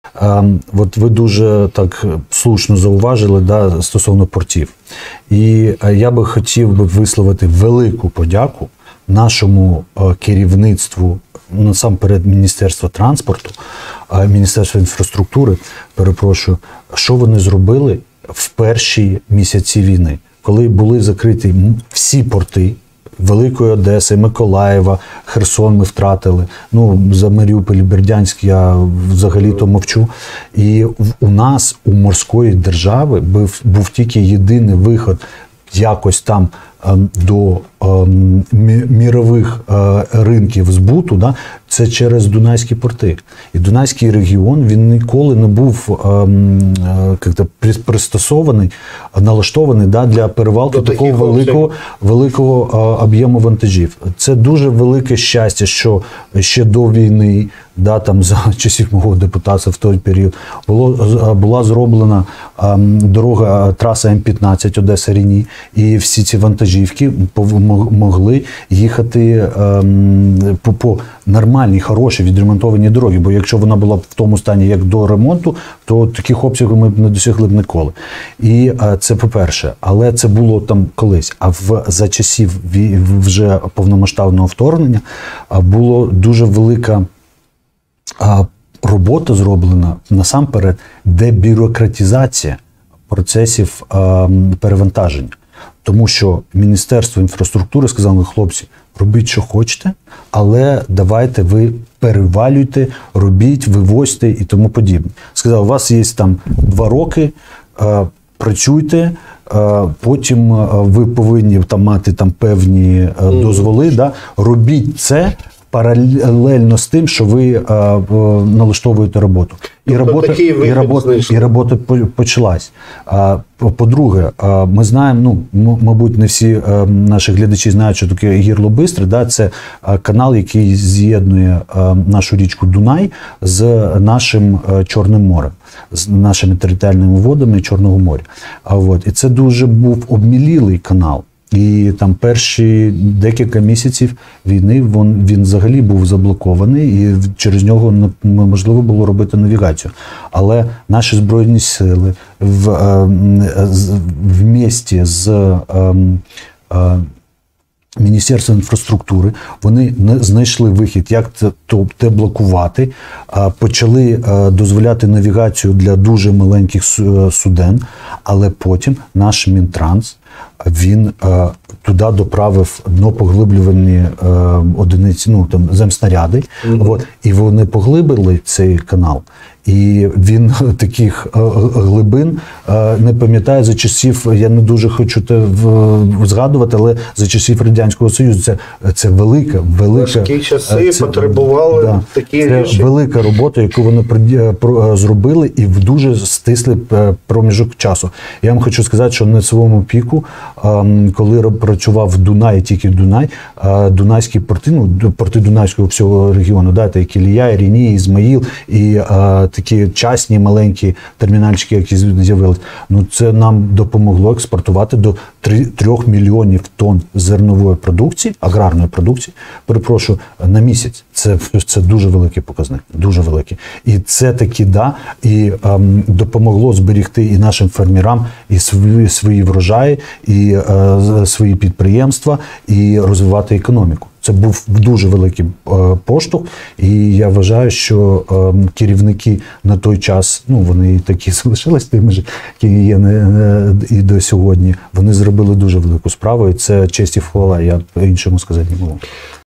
От ви дуже так слушно зауважили, да, стосовно портів. І я би хотів висловити велику подяку нашому керівництву, насамперед Міністерства транспорту, Міністерства інфраструктури, перепрошую, що вони зробили в перші місяці війни, коли були закриті всі порти Великої Одеси, Миколаєва, Херсон ми втратили. Ну, за Маріуполь, Бердянськ я взагалі-то мовчу. І у нас, у морської держави, був тільки єдиний виход якось там до мірових ринків збуту, да, це через Дунайські порти. І Дунайський регіон, він ніколи не був пристосований, налаштований, да, для перевалки такого великого об'єму вантажів. Це дуже велике щастя, що ще до війни, да, там, за часів мого депутатства в той період, була зроблена дорога, траса М-15 Одеса-Рені, і всі ці вантажівки могли їхати по нормальній, хорошій, відремонтованій дорогі. Бо якщо вона була в тому стані, як до ремонту, то таких обсягів ми б не досягли б ніколи. І це по-перше. Але це було там колись. А за часів вже повномасштабного вторгнення було дуже велика робота зроблена, насамперед, дебюрократизація процесів перевантаження. Тому що Міністерство інфраструктури сказало: хлопці, робіть, що хочете, але давайте ви перевалюйте, робіть, вивозьте і тому подібне. Сказав: у вас є там 2 роки, працюйте, потім ви повинні там мати там певні дозволи, да? Робіть це паралельно з тим, що ви налаштовуєте роботу. І робота почалась. По-друге, ми знаємо, ну, мабуть, не всі наші глядачі знають, що таке Гірло Бистре. Да? Це канал, який з'єднує нашу річку Дунай з нашим Чорним морем, з нашими територіальними водами Чорного моря. І це дуже був обмілілий канал. І там перші декілька місяців війни він взагалі був заблокований, і через нього неможливо було робити навігацію. Але наші Збройні сили в місті з Міністерства інфраструктури, вони знайшли вихід, як це блокувати, почали дозволяти навігацію для дуже маленьких суден, але потім наш Мінтранс, він туди доправив днопоглиблювальні одиниці, ну там земснаряди, і вони поглибили цей канал. І він таких глибин не пам'ятає за часів, я не дуже хочу те згадувати, але за часів Радянського Союзу. Це велика. Важкі часи потребували такі рішення. Це велика робота, яку вони зробили, і в дуже стислий проміжок часу. Я вам хочу сказати, що на своєму піку, коли працював Дунай, тільки Дунай, Дунайські порти, ну, порти Дунайського всього регіону, да, це і Кілія, і Рені, і Ізмаїл, і такі частні маленькі термінальчики, які з'явилися. Ну, це нам допомогло експортувати до 3 мільйонів тонн зернової продукції, аграрної продукції, перепрошую, на місяць. Це дуже великий показник, дуже великий. І це таки, да, і допомогло зберегти і нашим фермерам і свої врожаї, і свої підприємства, і розвивати економіку. Це був дуже великий поштовх, і я вважаю, що керівники на той час, ну, вони такі залишились тими ж, які є і до сьогодні, вони зробили дуже велику справу, і це честь і хвала, я по-іншому сказати не можу.